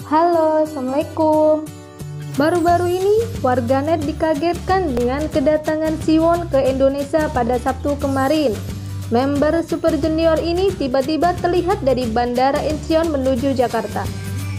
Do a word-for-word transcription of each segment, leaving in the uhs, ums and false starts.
Halo, Assalamualaikum. Baru-baru ini, warganet dikagetkan dengan kedatangan Siwon ke Indonesia pada Sabtu kemarin. Member Super Junior ini tiba-tiba terlihat dari Bandara Incheon menuju Jakarta.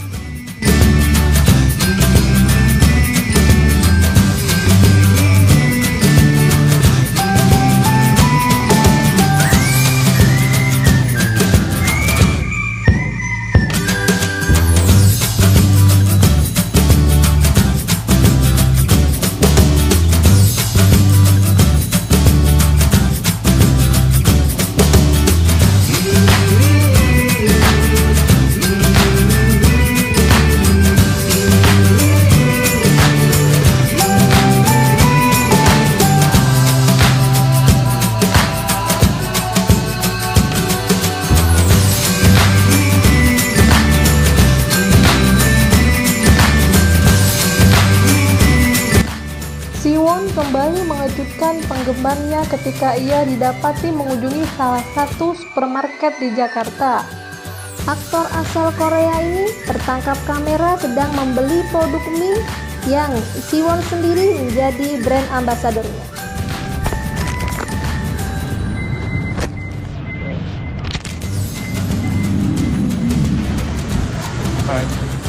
Siwon kembali mengejutkan penggemarnya ketika ia didapati mengunjungi salah satu supermarket di Jakarta. Aktor asal Korea ini tertangkap kamera sedang membeli produk mie yang Siwon sendiri menjadi brand ambasadornya. Hi.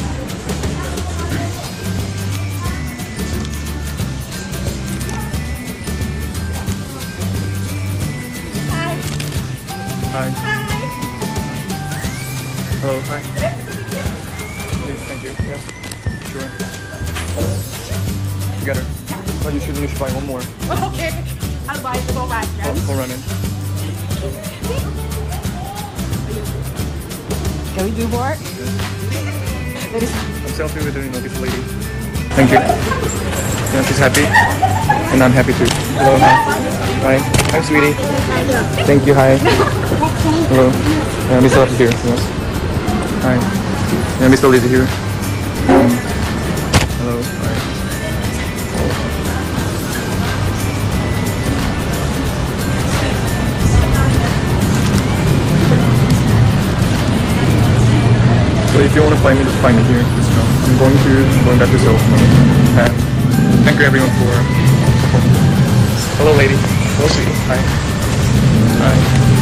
Hi. Hello, hi. Please, thank you. Yes, sure. Together. Oh, you should, you should buy one more. Okay, I'll buy the whole bag. Oh, we'll run in. Can we do more? I'm selfie with her, you know, this lady. Thank you. Yeah, she's happy. And I'm happy too. Hello, hi. Hi. Hi, sweetie. Thank you, hi. Hello. Yeah, Mister Lizzy here. Yes. Hi. Yeah, Mister Lizzy here. Um, hello. Hi. So if you want to find me, just find me here. Just, you know, I'm going to I'm going back to Seoul. And thank you everyone for supporting. Hello, lady. Hello, sweetie. Hi. Hi.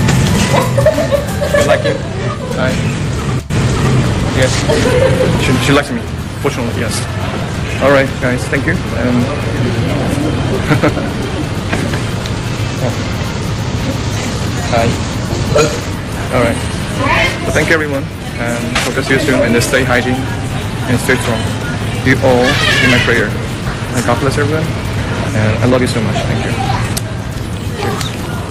You like it? Hi. Yes. She, she likes me. Fortunately, yes. All right, guys. Thank you. And oh. Hi. All right. So thank you, everyone. And hope to see you soon. And just stay hygiene and stay strong. You all in my prayer. And God bless everyone. And I love you so much. Thank you. Cheers.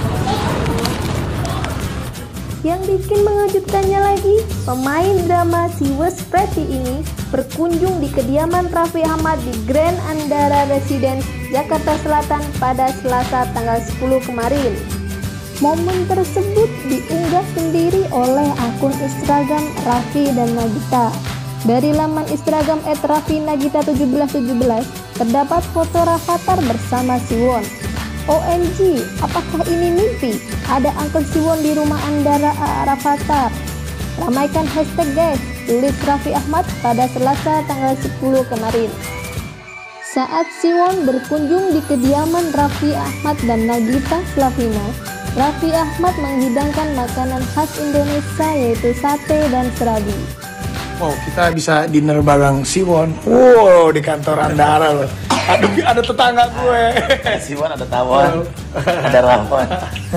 Yang bikin mengejutkannya lagi, pemain drama Si Was Pretty ini berkunjung di kediaman Raffi Ahmad di Grand Andara Residence, Jakarta Selatan pada Selasa tanggal sepuluh kemarin. Momen tersebut diunggah sendiri oleh akun Instagram Raffi dan Nagita. Dari laman Instagram et raffi nagita tujuh belas tujuh belas terdapat foto Rafathar bersama Siwon. O M G, apakah ini mimpi? Ada Uncle Siwon di rumah Andara Rafathar. Ramaikan hashtag guys, tulis Raffi Ahmad pada Selasa tanggal sepuluh kemarin. Saat Siwon berkunjung di kediaman Raffi Ahmad dan Nagita Slavina, Raffi Ahmad menghidangkan makanan khas Indonesia yaitu sate dan serabi. Wow, kita bisa dinner bareng Siwon. Wow, di kantor Andara loh. Aduh, ada tetangga gue. Siwon ada tawon, ada rawan.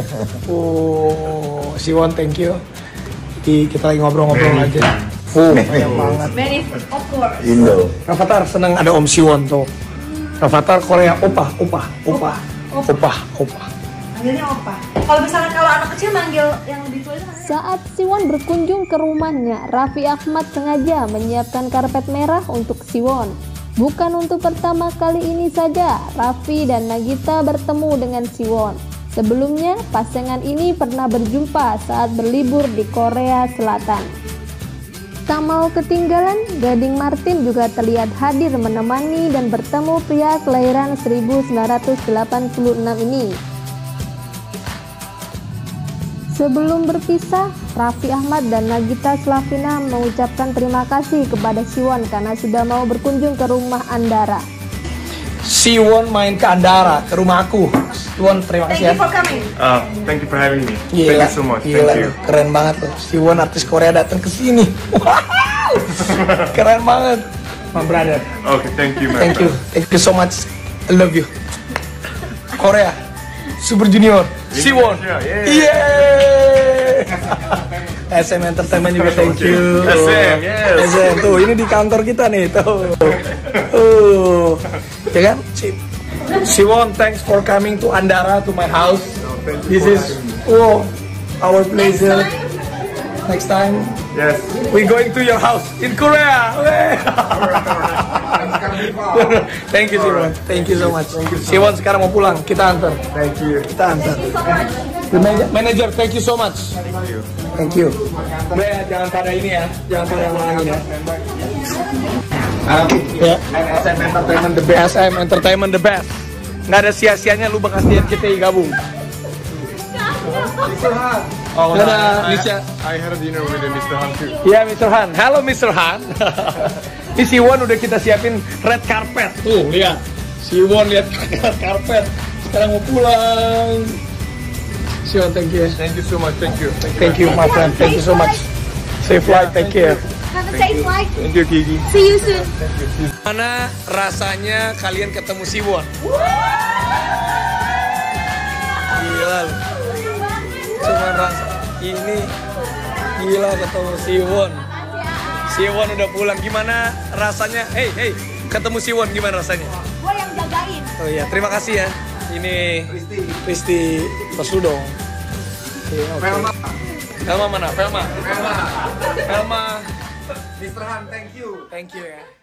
Oh, Siwon, thank you. Jadi kita lagi ngobrol-ngobrol aja. Oh, banyak banget. Very of course. Indo. Rafathar seneng ada Om Siwon tuh. Rafathar Korea, opah, opah, opah, opah, opah. Manggilnya opa. Kalau misalnya kalau anak kecil manggil yang lebih tua itu manggilnya. Saat Siwon berkunjung ke rumahnya, Raffi Ahmad sengaja menyiapkan karpet merah untuk Siwon. Bukan untuk pertama kali ini saja, Raffi dan Nagita bertemu dengan Siwon. Sebelumnya, pasangan ini pernah berjumpa saat berlibur di Korea Selatan. Tak mau ketinggalan, Gading Martin juga terlihat hadir menemani dan bertemu pria kelahiran seribu sembilan ratus delapan puluh enam ini. Sebelum berpisah, Raffi Ahmad dan Nagita Slavina mengucapkan terima kasih kepada Siwon karena sudah mau berkunjung ke rumah Andara. Siwon main ke Andara, ke rumahku. Siwon, terima Thank kasih ya. you for coming. Uh, thank you for having me. Gila, Thank you so much. gila, Thank you. keren banget loh. Siwon artis Korea datang ke sini. Wow, keren banget, my brother. Okay, thank you, man. Thank you, thank you so much. I love you. Korea, Super Junior, Siwon. Yeah. Yeay. S M Entertainment juga thank you. S M, yes. S M tuh, ini di kantor kita nih tuh. Uh, ya kan? Si- Siwon, thanks for coming to Andara, to my house. thank you This for is oh, our pleasure. Next time, Yes. we going to your house in Korea. Thank you Siwon, thank you so much. Siwon sekarang mau pulang, kita antar. Thank you. Kita antar. The man- manager, thank you so much. Thank you. Udah ya, jangan pada ini ya, jangan pada ngulangin ya. Ya. S M Entertainment the best. S M Entertainment the best. Nggak ada sia-sianya lu bekas D M C T I gabung. Oh, Dadah, Nisha. I had a dinner with Mister Han too. Ya, Mister Han. Halo, Mister Han. Ini Siwon udah kita siapin red carpet. Tuh, lihat. Siwon lihat red carpet. Sekarang mau pulang. Siwon, thank you. Thank you so much. Thank you. Thank you. Thank you, my friend. Thank you so much. Safe flight. Take care. Have a safe flight. Thank you, Kiki. See you soon. Mana rasanya kalian ketemu Siwon? Gila loh. Cuma rasa ini gila ketemu Siwon. Siwon udah pulang. Gimana rasanya? Hey, hey, ketemu Siwon gimana rasanya? Gue yang jagain. Oh iya, terima kasih ya. Ini Risti Risti dong. Oke, oke. Velma. Velma mana? Velma. Velma. Velma. Mister Han, thank you. Thank you ya.